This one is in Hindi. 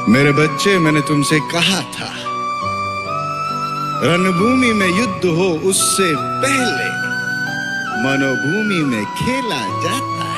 मेरे बच्चे, मैंने तुमसे कहा था रणभूमि में युद्ध हो उससे पहले मनोभूमि में खेला जाता